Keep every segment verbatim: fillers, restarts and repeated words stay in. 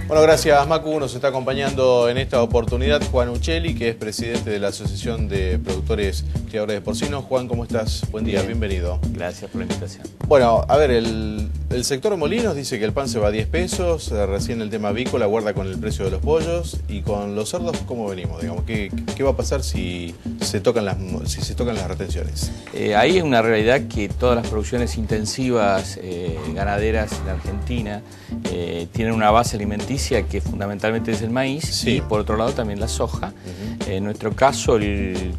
Bueno, gracias Macu. Nos está acompañando en esta oportunidad Juan Uccelli, que es presidente de la Asociación de Productores Criadores de Porcinos. Juan, ¿cómo estás? Buen día, Bien. Bienvenido. Gracias por la invitación. Bueno, a ver, el, el sector de molinos dice que el pan se va a diez pesos, recién el tema avícola guarda con el precio de los pollos, y con los cerdos, ¿cómo venimos? Digamos, ¿qué, qué va a pasar si se tocan las, si se tocan las retenciones? Eh, ahí hay una realidad que todas las producciones intensivas eh, ganaderas en Argentina eh, tienen una base alimenticia que fundamentalmente es el maíz, sí. Y por otro lado también la soja. Uh-huh. En nuestro caso el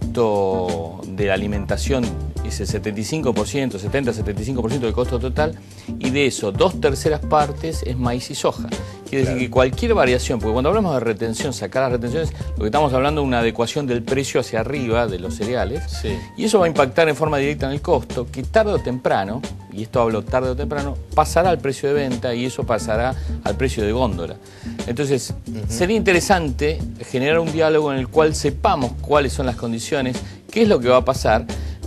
costo de la alimentación es el setenta y cinco por ciento, setenta a setenta y cinco por ciento del costo total, y de eso dos terceras partes es maíz y soja. Quiere claro. decir que cualquier variación, porque cuando hablamos de retención, sacar las retenciones, lo que estamos hablando es una adecuación del precio hacia arriba de los cereales, sí. Y eso va a impactar en forma directa en el costo, que tarde o temprano, y esto hablo tarde o temprano, pasará al precio de venta y eso pasará al precio de góndola. Entonces, uh-huh. sería interesante generar un diálogo en el cual sepamos cuáles son las condiciones, qué es lo que va a pasar,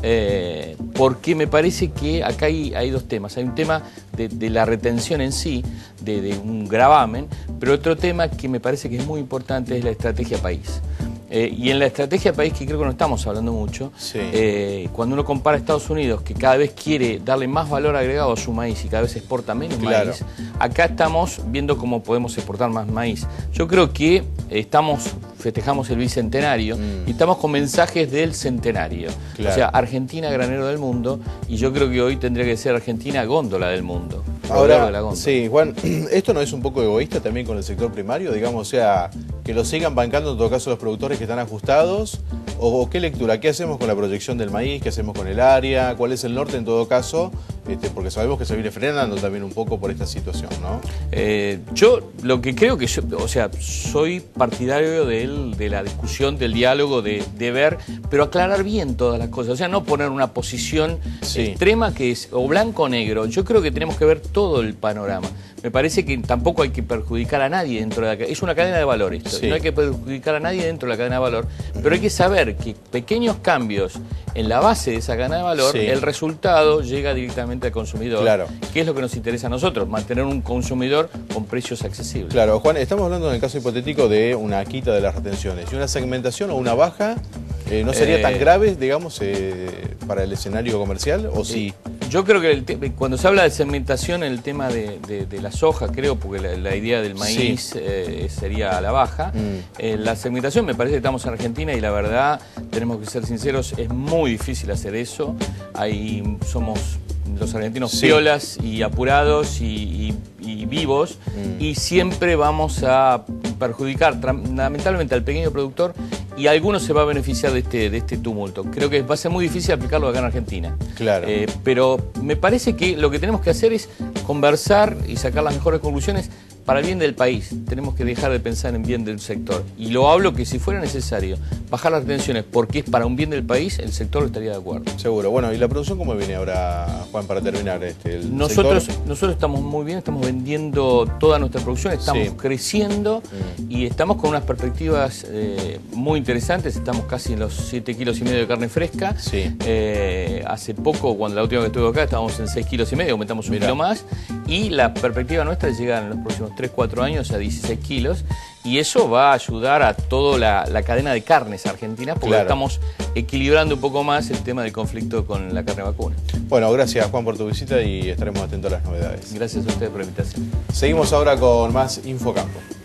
eh, porque me parece que acá hay, hay dos temas. Hay un tema de, de la retención en sí, de, de un gravamen, pero otro tema que me parece que es muy importante es la estrategia país. Eh, y en la estrategia país, que creo que no estamos hablando mucho, sí. eh, cuando uno compara a Estados Unidos, que cada vez quiere darle más valor agregado a su maíz y cada vez exporta menos claro. maíz, acá estamos viendo cómo podemos exportar más maíz. Yo creo que estamos, festejamos el bicentenario mm. y estamos con mensajes del centenario. Claro. O sea, Argentina granero del mundo, y yo creo que hoy tendría que ser Argentina góndola del mundo. Ahora, de la góndola. Sí, Juan, ¿esto no es un poco egoísta también con el sector primario? Digamos, o sea, que lo sigan bancando en todo caso los productores que están ajustados, o, o qué lectura, qué hacemos con la proyección del maíz, qué hacemos con el área, cuál es el norte en todo caso, este, porque sabemos que se viene frenando también un poco por esta situación, ¿no? Eh, yo lo que creo que yo, o sea, soy partidario de, él, de la discusión, del diálogo, de, de ver, pero aclarar bien todas las cosas, o sea, no poner una posición sí. extrema que es o blanco o negro. Yo creo que tenemos que ver todo el panorama. Me parece que tampoco hay que perjudicar a nadie dentro de la cadena. Es una cadena de valor esto. Sí. No hay que perjudicar a nadie dentro de la cadena de valor. Pero hay que saber que pequeños cambios en la base de esa cadena de valor, sí. el resultado llega directamente al consumidor. Claro. Que es lo que nos interesa a nosotros, mantener un consumidor con precios accesibles. Claro, Juan, estamos hablando en el caso hipotético de una quita de las retenciones. ¿Y una segmentación o una baja eh, no sería eh, tan grave, digamos, eh, para el escenario comercial? ¿O sí? Yo creo que el cuando se habla de segmentación, el tema de, de, de la soja, creo, porque la, la idea del maíz sí. eh, sería a la baja. Mm. Eh, la segmentación, me parece que estamos en Argentina y la verdad, tenemos que ser sinceros, es muy difícil hacer eso. Ahí somos los argentinos sí. piolas y apurados y, y, y vivos mm. y siempre vamos a perjudicar lamentablemente al pequeño productor, y algunos se va a beneficiar de este, de este tumulto. Creo que va a ser muy difícil aplicarlo acá en Argentina. Claro. Eh, pero me parece que lo que tenemos que hacer es conversar y sacar las mejores conclusiones para el bien del país. Tenemos que dejar de pensar en bien del sector. Y lo hablo que si fuera necesario bajar las retenciones porque es para un bien del país, el sector estaría de acuerdo. Seguro. Bueno, ¿y la producción cómo viene ahora, Juan, para terminar? Este, el nosotros, sector? nosotros estamos muy bien, estamos vendiendo toda nuestra producción, estamos sí. creciendo mm. y estamos con unas perspectivas eh, muy interesantes. Estamos casi en los siete kilos y medio de carne fresca. Sí. Eh, hace poco, cuando la última vez que estuve acá, estábamos en seis kilos y medio, aumentamos un Mirá. kilo más. Y la perspectiva nuestra es llegar en los próximos tres cuatro años a dieciséis kilos. Y eso va a ayudar a toda la, la cadena de carnes argentinas, porque claro. estamos equilibrando un poco más el tema del conflicto con la carne vacuna. Bueno, gracias Juan por tu visita y estaremos atentos a las novedades. Gracias a ustedes por la invitación. Seguimos ahora con más Infocampo.